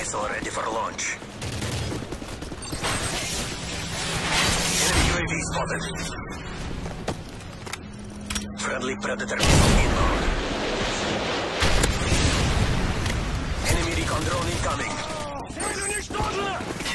missile ready for launch. Enemy UAV spotted. Friendly Predator missile inbound. Enemy recon drone incoming. Цель уничтожена!